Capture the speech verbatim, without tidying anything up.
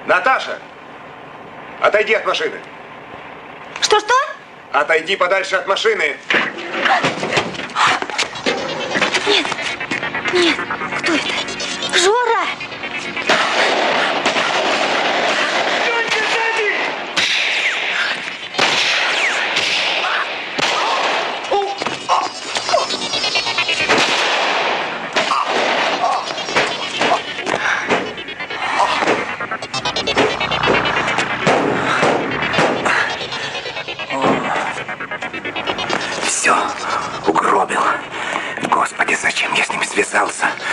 Наташа, отойди от машины. Что-что? Отойди подальше от машины. Нет, нет, кто это? Жора! Все, угробил. Господи, зачем я с ним связался?